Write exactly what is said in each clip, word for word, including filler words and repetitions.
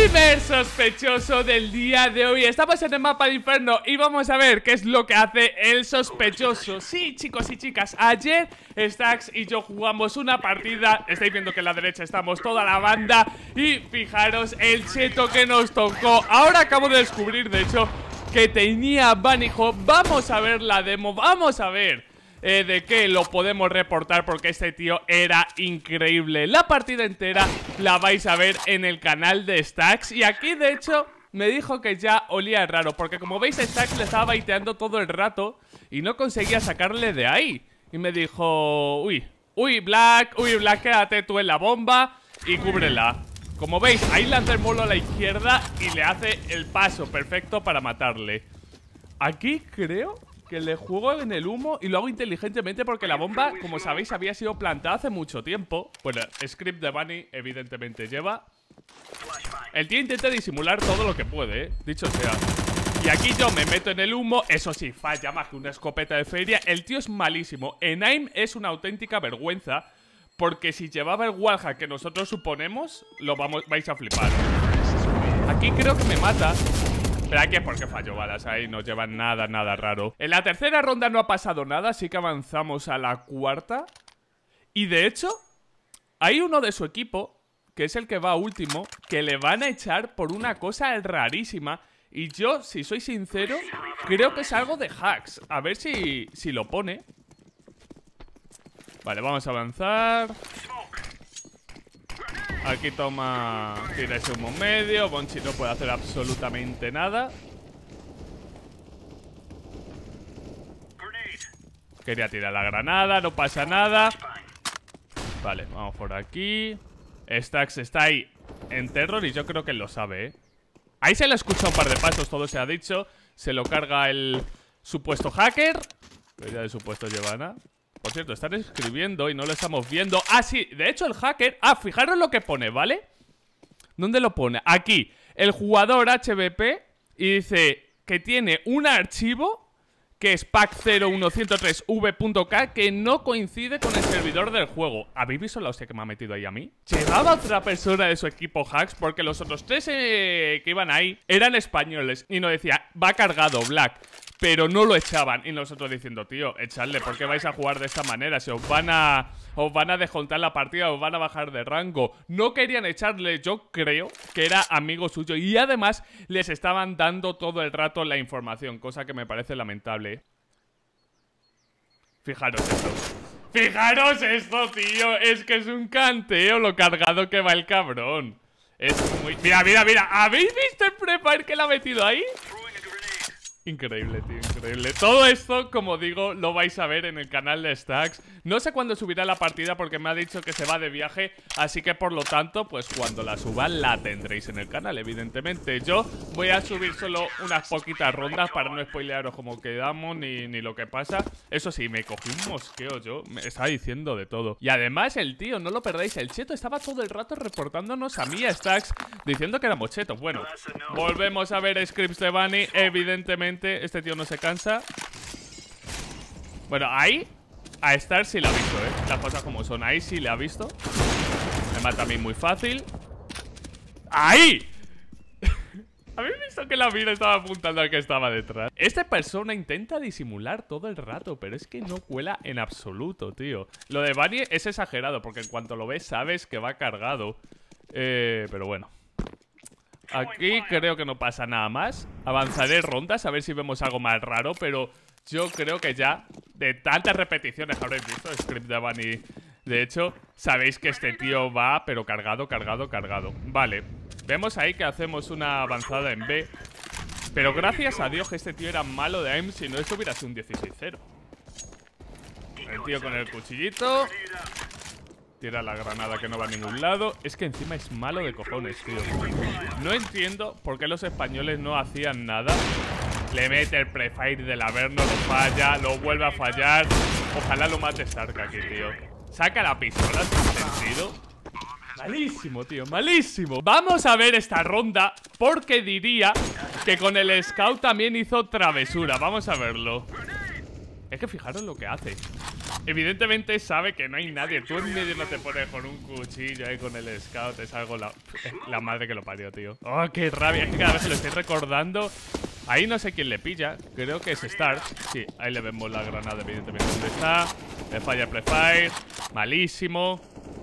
Primer sospechoso del día de hoy. Estamos en el mapa de Inferno y vamos a ver qué es lo que hace el sospechoso. Sí, chicos y chicas, ayer Stax y yo jugamos una partida. Estáis viendo que en la derecha estamos toda la banda. Y fijaros el cheto que nos tocó. Ahora acabo de descubrir, de hecho, que tenía Bunny Hop. Vamos a ver la demo, vamos a ver Eh, de que lo podemos reportar, porque este tío era increíble. La partida entera la vais a ver en el canal de Stax. Y aquí de hecho me dijo que ya olía raro, porque como veis Stax le estaba baiteando todo el rato y no conseguía sacarle de ahí. Y me dijo, uy, uy Black, uy Black, quédate tú en la bomba y cúbrela. Como veis, ahí lanza el molo a la izquierda y le hace el paso perfecto para matarle. Aquí creo que le juego en el humo y lo hago inteligentemente, porque la bomba, como sabéis, había sido plantada hace mucho tiempo. Bueno, script de Bunny evidentemente lleva. El tío intenta disimular todo lo que puede, ¿eh? Dicho sea. Y aquí yo me meto en el humo. Eso sí, falla más que una escopeta de feria. El tío es malísimo. En aim es una auténtica vergüenza, porque si llevaba el wallhack que nosotros suponemos, lo vamos, vais a flipar. Aquí creo que me mata. Pero aquí es porque falló balas, ahí no llevan nada, nada raro. En la tercera ronda no ha pasado nada, así que avanzamos a la cuarta. Y de hecho, hay uno de su equipo, que es el que va último, que le van a echar por una cosa rarísima. Y yo, si soy sincero, creo que es algo de hacks. A ver si, si lo pone. Vale, vamos a avanzar. Aquí toma, tira ese humo medio. Bonchi no puede hacer absolutamente nada. Quería tirar la granada, no pasa nada. Vale, vamos por aquí. Stax está ahí en terror y yo creo que él lo sabe, ¿eh? Ahí se le escucha un par de pasos, todo se ha dicho. Se lo carga el supuesto hacker. Pero ya de supuesto lleva nada. Por cierto, están escribiendo y no lo estamos viendo. Ah, sí, de hecho el hacker... Ah, fijaros lo que pone, ¿vale? ¿Dónde lo pone? Aquí, el jugador H B P. Y dice que tiene un archivo que es pack cero uno cero tres v punto k, que no coincide con el servidor del juego. ¿Habéis visto la hostia que me ha metido ahí a mí? Llevaba otra persona de su equipo hacks, porque los otros tres eh, que iban ahí eran españoles. Y nos decía, va cargado, Black. Pero no lo echaban. Y nosotros diciendo, tío, echadle, ¿por qué vais a jugar de esta manera? Si os van a Os van a descontar la partida, os van a bajar de rango. No querían echarle, yo creo que era amigo suyo. Y además les estaban dando todo el rato la información, cosa que me parece lamentable. Fijaros esto. Fijaros esto, tío. Es que es un canteo lo cargado que va el cabrón. Es muy... Mira, mira, mira. ¿Habéis visto el prefire que le ha metido ahí? Increíble, tío, increíble. Todo esto, como digo, lo vais a ver en el canal de Stax. No sé cuándo subirá la partida, porque me ha dicho que se va de viaje. Así que por lo tanto, pues cuando la suba la tendréis en el canal, evidentemente. Yo voy a subir solo unas poquitas rondas para no spoilearos cómo quedamos ni, ni lo que pasa. Eso sí, me cogí un mosqueo yo. Me estaba diciendo de todo. Y además el tío, no lo perdáis, el cheto estaba todo el rato reportándonos a mí y a Stax, diciendo que éramos chetos. Bueno, volvemos a ver scripts de Bunny, evidentemente. Este tío no se cansa. Bueno, ahí a Star sí la ha visto, ¿eh? Las cosas como son. Ahí sí le ha visto. Me mata a mí muy fácil. ¡Ahí! ¿Habéis visto que la mira estaba apuntando al que estaba detrás? Esta persona intenta disimular todo el rato, pero es que no cuela en absoluto, tío. Lo de Bunny es exagerado, porque en cuanto lo ves sabes que va cargado. Eh, pero bueno. Aquí creo que no pasa nada más. Avanzaré rondas a ver si vemos algo más raro, pero yo creo que ya de tantas repeticiones que habréis visto script de Bunny, de hecho, sabéis que este tío va, pero cargado, cargado, cargado. Vale, vemos ahí que hacemos una avanzada en B. Pero gracias a Dios que este tío era malo de aim, si no esto hubiera sido un dieciséis cero. El tío con el cuchillito. Tira la granada que no va a ningún lado. Es que encima es malo de cojones, tío. No entiendo por qué los españoles no hacían nada. Le mete el prefire del Averno, lo falla, lo vuelve a fallar. Ojalá lo mate Stark aquí, tío. Saca la pistola sin sentido. Malísimo, tío, malísimo. Vamos a ver esta ronda, porque diría que con el Scout también hizo travesura. Vamos a verlo. Es que fijaros lo que hace. Evidentemente sabe que no hay nadie. Tú en medio no te pones con un cuchillo ahí con el scout. Es algo la, la madre que lo parió, tío. Oh, qué rabia. Es que cada vez se lo estoy recordando. Ahí no sé quién le pilla. Creo que es Star. Sí, ahí le vemos la granada, evidentemente. ¿Dónde está? Le falla el prefire. Malísimo.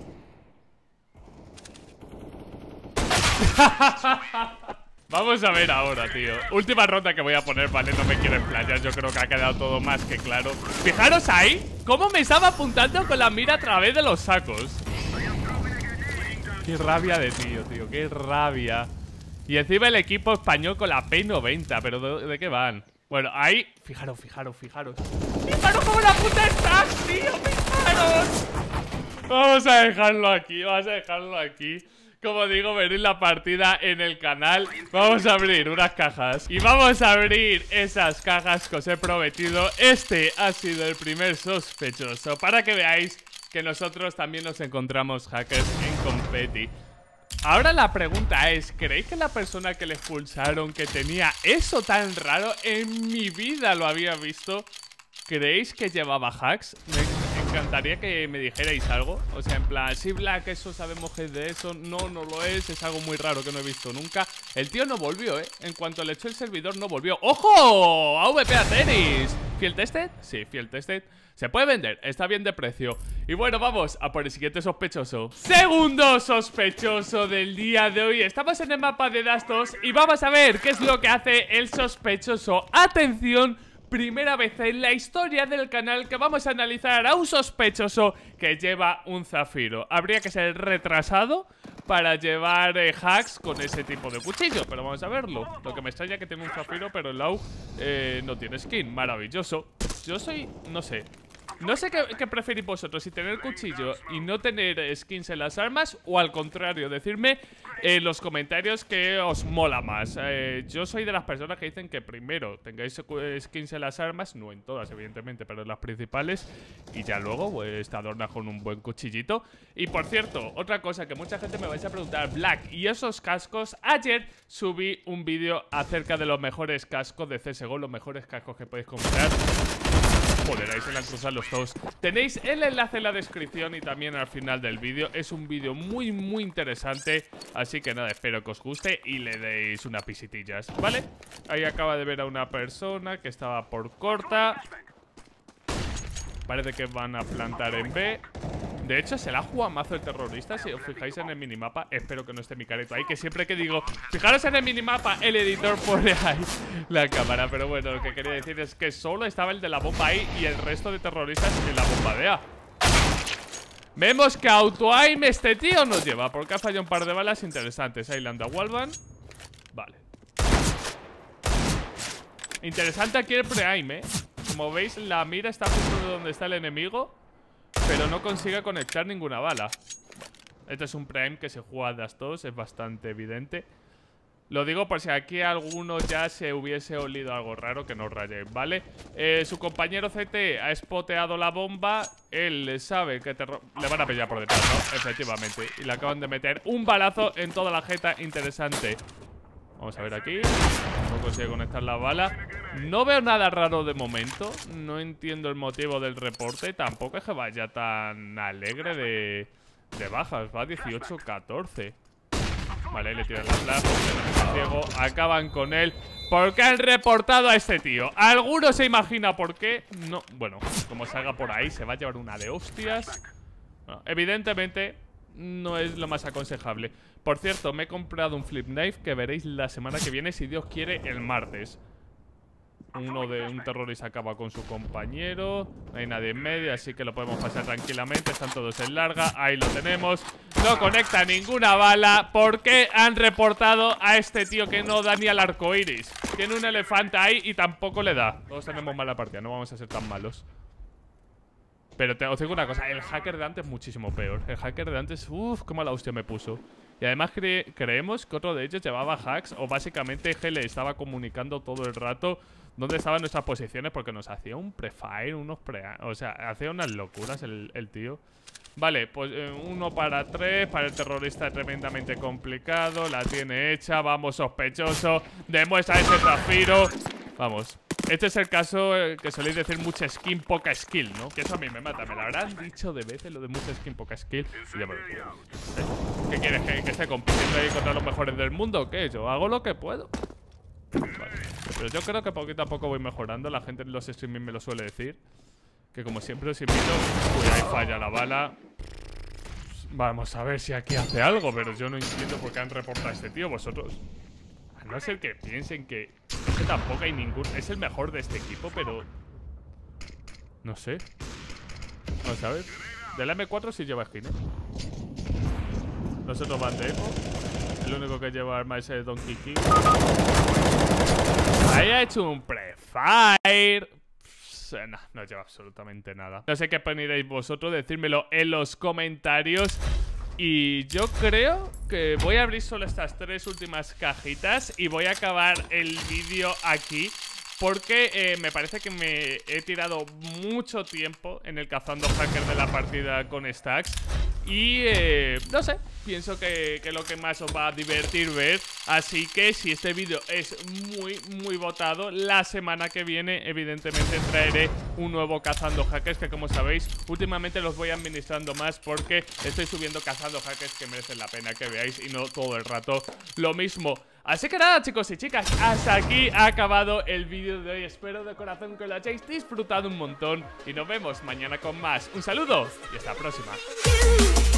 Vamos a ver ahora, tío. Última ronda que voy a poner, vale, no me quiero explayar. Yo creo que ha quedado todo más que claro. Fijaros ahí, cómo me estaba apuntando con la mira a través de los sacos. Qué rabia de tío, tío, qué rabia. Y encima el equipo español con la P noventa. ¿Pero de, de qué van? Bueno, ahí, fijaros, fijaros, fijaros. Fijaros cómo la puta está, tío, fijaros. Vamos a dejarlo aquí, vamos a dejarlo aquí. Como digo, venid la partida en el canal. Vamos a abrir unas cajas. Y vamos a abrir esas cajas que os he prometido. Este ha sido el primer sospechoso. Para que veáis que nosotros también nos encontramos hackers en Competi. Ahora la pregunta es, ¿creéis que la persona que le expulsaron, que tenía eso tan raro, en mi vida lo había visto? ¿Creéis que llevaba hacks? Me encantaría que me dijerais algo. O sea, en plan, sí, Black, eso sabemos que es de eso. No, no lo es, es algo muy raro que no he visto nunca. El tío no volvió, ¿eh? En cuanto le echó el servidor no volvió. ¡Ojo! A V P a tenis. ¿Fiel tested? Sí, fiel tested. Se puede vender, está bien de precio. Y bueno, vamos a por el siguiente sospechoso. Segundo sospechoso del día de hoy. Estamos en el mapa de Dastos y vamos a ver qué es lo que hace el sospechoso. ¡Atención! Primera vez en la historia del canal que vamos a analizar a un sospechoso que lleva un zafiro. Habría que ser retrasado para llevar eh, hacks con ese tipo de cuchillo, pero vamos a verlo. Lo que me extraña es que tiene un zafiro, pero el Lau eh, no tiene skin. Maravilloso. Yo soy, no sé No sé qué, qué preferís vosotros, si tener cuchillo y no tener skins en las armas, o al contrario, decirme en los comentarios que os mola más. eh, Yo soy de las personas que dicen que primero tengáis skins en las armas, no en todas evidentemente, pero en las principales, y ya luego pues te adornas con un buen cuchillito. Y por cierto, otra cosa que mucha gente me vais a preguntar, Black, ¿y esos cascos? Ayer subí un vídeo acerca de los mejores cascos de C S G O, los mejores cascos que podéis comprar. Joder, ahí se le han cruzado los dos. Tenéis el enlace en la descripción y también al final del vídeo. Es un vídeo muy, muy interesante. Así que nada, espero que os guste y le deis unas visitillas, ¿vale? Ahí acaba de ver a una persona que estaba por corta. Parece que van a plantar en B. De hecho, se la ha jugado mazo el terrorista. Si os fijáis en el minimapa, espero que no esté mi careto ahí, que siempre que digo fijaros en el minimapa, el editor pone ahí la cámara. Pero bueno, lo que quería decir es que solo estaba el de la bomba ahí y el resto de terroristas en la bomba de A. Vemos que auto-aim este tío nos lleva, porque ha fallado un par de balas interesantes. Ahí le anda Walvan. Vale. Interesante aquí el pre-aim, eh. Como veis, la mira está justo donde está el enemigo, pero no consigue conectar ninguna bala. Este es un prime que se juega a Dastos, es bastante evidente. Lo digo por si aquí alguno ya se hubiese olido algo raro, que no os rayéis, ¿vale? Eh, su compañero C T ha spoteado la bomba. Él sabe que te le van a pillar por detrás, ¿no? Efectivamente. Y le acaban de meter un balazo en toda la jeta. Interesante. Vamos a ver aquí. No consigue conectar la bala. No veo nada raro de momento. No entiendo el motivo del reporte. Tampoco es que vaya tan alegre de, de bajas. Va dieciocho catorce. Vale, le tiran la flash. Ciego. Acaban con él. ¿Por qué han reportado a este tío? ¿Alguno se imagina por qué? No. Bueno, como salga por ahí, se va a llevar una de hostias. No, evidentemente no es lo más aconsejable. Por cierto, me he comprado un flip knife que veréis la semana que viene, si Dios quiere, el martes. Uno de un terrorista acaba con su compañero. No hay nadie en medio, así que lo podemos pasar tranquilamente. Están todos en larga, ahí lo tenemos. No conecta ninguna bala. ¿Por qué han reportado a este tío que no da ni al arco iris? Tiene un elefante ahí y tampoco le da. Todos tenemos mala partida, no vamos a ser tan malos. Pero te, os digo una cosa, el hacker de antes es muchísimo peor. El hacker de antes, uff, qué mala hostia me puso. Y además cre creemos que otro de ellos llevaba hacks, o básicamente G le estaba comunicando todo el rato dónde estaban nuestras posiciones, porque nos hacía un prefire, unos pre... O sea, hacía unas locuras el, el tío. Vale, pues eh, uno para tres. Para el terrorista tremendamente complicado. La tiene hecha, vamos, sospechoso. Demuestra ese zafiro. Vamos. Este es el caso eh, que soléis decir mucha skin, poca skill, ¿no? Que eso a mí me mata. Me lo habrán dicho de veces lo de mucha skin, poca skill. Y ya me lo digo. ¿Eh? ¿Qué quieres? ¿Que, que esté compitiendo ahí contra los mejores del mundo o qué? Yo hago lo que puedo. Vale. Pero yo creo que poquito a poco voy mejorando. La gente en los streaming me lo suele decir. Que como siempre os invito. Uy, ahí falla la bala. Vamos a ver si aquí hace algo. Pero yo no entiendo por qué han reportado a este tío. Vosotros. A no ser que piensen que es que tampoco hay ningún... Es el mejor de este equipo, pero... No sé. Vamos a ver. Del M cuatro sí lleva skin, ¿eh? Los otros van de eco. El único que lleva arma es el Donkey King. Ahí ha hecho un pre-fire. No, no lleva absolutamente nada. No sé qué poniréis vosotros, decírmelo en los comentarios. Y yo creo que voy a abrir solo estas tres últimas cajitas y voy a acabar el vídeo aquí. Porque eh, me parece que me he tirado mucho tiempo en el cazando hacker de la partida con Stax. Y eh, no sé, pienso que, que lo que más os va a divertir ver. Así que si este vídeo es muy, muy votado, la semana que viene evidentemente traeré un nuevo cazando hackers. Que como sabéis, últimamente los voy administrando más porque estoy subiendo cazando hackers que merecen la pena que veáis y no todo el rato lo mismo. Así que nada, chicos y chicas, hasta aquí ha acabado el vídeo de hoy. Espero de corazón que lo hayáis disfrutado un montón y nos vemos mañana con más. Un saludo y hasta la próxima.